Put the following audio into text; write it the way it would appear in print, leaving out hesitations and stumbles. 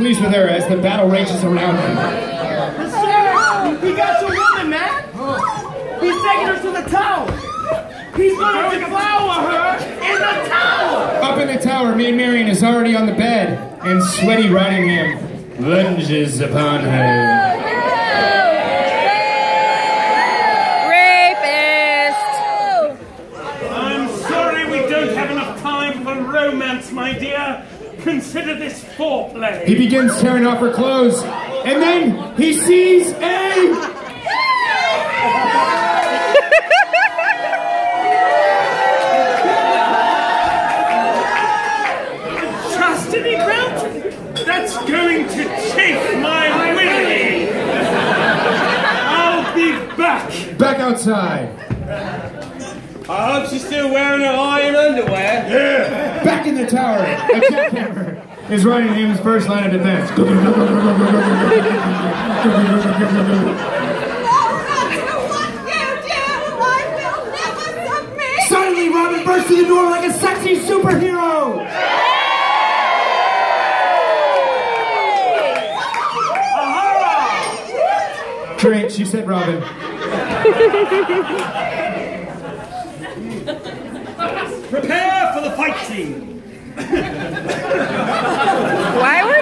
pleased with her as the battle rages around him. He got your woman, man! He's taking her to the tower! He's gonna devour her in the tower! Up in the tower, Maid Marian is already on the bed, and sweaty Rottingham lunges upon her. Romance, my dear. Consider this foreplay. He begins tearing off her clothes, and then he sees a... chastity belt? That's going to chafe my willy. I'll be back. Back outside. I hope she's still wearing her iron underwear. Yeah. Back in the tower, a jackhammer is Rottingham's first line of defense. Suddenly, Robin bursts through the door like a sexy superhero. Drink, she said, Robin. Prepare for the fight scene! Why